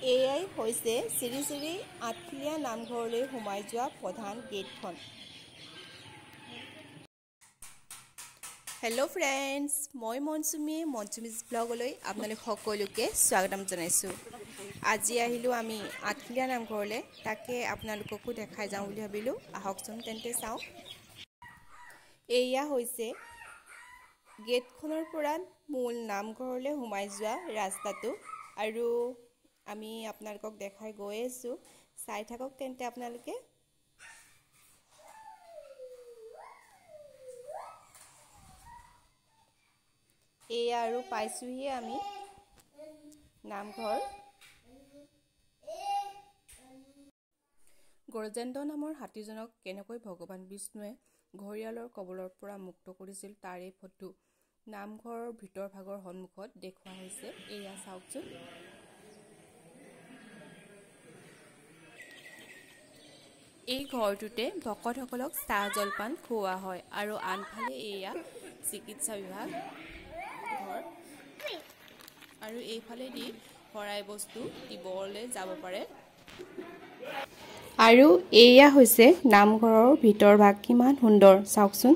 এয়াই হৈছে শ্ৰী শ্ৰী আঠখিলীয়া নামঘৰলৈ সোমাই যোৱা প্ৰধান গেটখন। হেল্ল' ফ্ৰেণ্ডছ, মই মনচুমিজ ব্লগলৈ আপোনালোক সকলোকে স্বাগতম জনাইছোঁ। আজি আহিলোঁ আমি আঠখিলীয়া নামঘৰলৈ, তাকে আপোনালোককো দেখাই যাওঁ বুলি ভাবিলোঁ। আহকচোন তেন্তে চাওঁ। এয়া হৈছে গেটখনৰ পৰা মূল নামঘৰলৈ সোমাই যোৱা ৰাস্তাটো, আৰু আমি আপোনালোকক দেখাই গৈ আছোঁ। চাই থাকক তেন্তে আপোনালোকে। এয়া আৰু পাইছোঁহি আমি নামঘৰ। গজেন্দ্ৰ নামৰ হাতীজনক কেনেকৈ ভগৱান বিষ্ণুৱে ঘঁৰিয়ালৰ কবলৰ পৰা মুক্ত কৰিছিল তাৰে ফটো নামঘৰৰ ভিতৰ ভাগৰ সন্মুখত দেখুওৱা হৈছে। এয়া চাওকচোন। এই ঘৰটোতে ভকতসকলক চাহ জলপান খুওৱা হয়, আৰু আনফালে এয়া চিকিৎসা বিভাগ ঘৰ, আৰু এইফালেদি শৰাই বস্তু দিবলৈ যাব পাৰে। আৰু এয়া হৈছে নামঘৰৰ ভিতৰ ভাগ, কিমান সুন্দৰ চাওকচোন।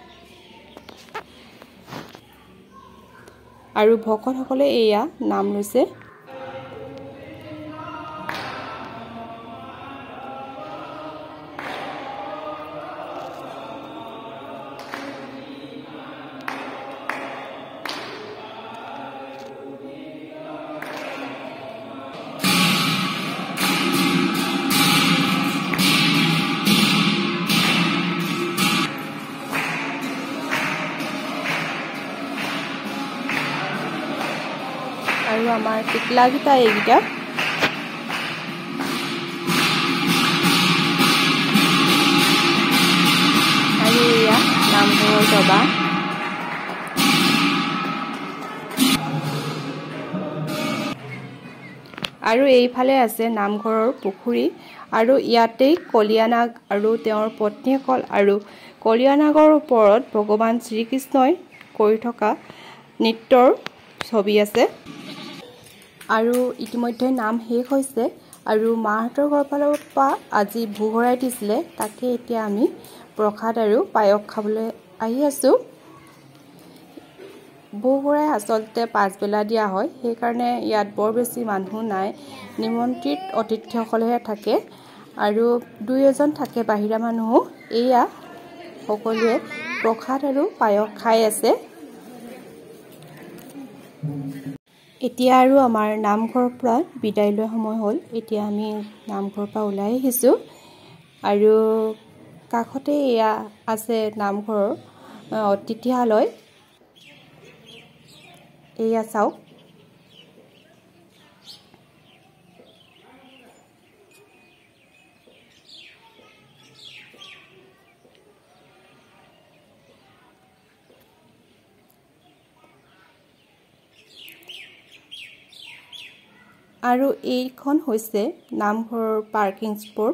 আৰু ভকতসকলে এয়া নাম লৈছে। আৰু আমাৰ টিকলাকেইটা এইকেইটা। আৰু এয়া নামঘৰৰ দবা। আৰু এইফালে আছে নামঘৰৰ পুখুৰী, আৰু ইয়াতেই কলীয়ানাগ আৰু তেওঁৰ পত্নীসকল আৰু কলীয়ানাগৰ ওপৰত ভগৱান শ্ৰীকৃষ্ণই কৰি থকা নৃত্যৰ ছবি আছে। আৰু ইতিমধ্যে নাম শেষ হৈছে, আৰু মাহঁতৰ ঘৰৰ ফালৰ পৰা আজি ভোগ ভৰাই দিছিলে। তাকে এতিয়া আমি প্ৰসাদ আৰু পায়স খাবলৈ আহি আছোঁ। ভোগ ভৰাই আচলতে পাছবেলা দিয়া হয়, সেইকাৰণে ইয়াত বৰ বেছি মানুহ নাই, নিমন্ত্ৰিত অতিথিসকলেহে থাকে, আৰু দুই এজন থাকে বাহিৰা মানুহো। এয়া সকলোৱে প্ৰসাদ আৰু পায়স খাই আছে। এতিয়া আৰু আমাৰ নামঘৰৰ পৰা বিদায় লোৱা সময় হ'ল। এতিয়া আমি নামঘৰৰ পৰা ওলাই আহিছোঁ, আৰু কাষতে এয়া আছে নামঘৰৰ অতিথিশালয়। এয়া চাওক। আৰু এইখন হৈছে নামঘৰৰ পাৰ্কিং স্পট।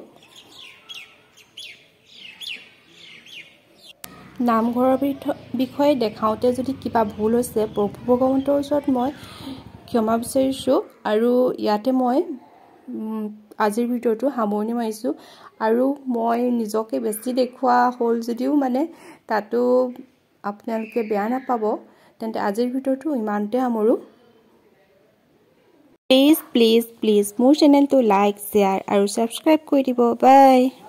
নামঘৰৰ বিষয়ে দেখাওঁতে যদি কিবা ভুল হৈছে, প্ৰভু ভগৱন্তৰ ওচৰত মই ক্ষমা বিচাৰিছোঁ। আৰু ইয়াতে মই আজিৰ ভিডিঅ'টো সামৰণি মাৰিছোঁ। আৰু মই নিজকে বেছি দেখুওৱা হ'ল যদিও তাতো আপোনালোকে বেয়া নাপাব। তেন্তে আজিৰ ভিডিঅ'টো ইমানতে সামৰোঁ। প্লিজ মোৰ চেনেলটো লাইক, শ্বেয়াৰ আৰু ছাবস্ক্ৰাইব কৰি দিব। বাই।